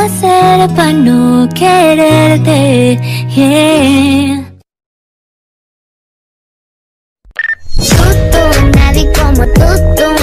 hacer para no quererte? Yeah. Nadie como tú,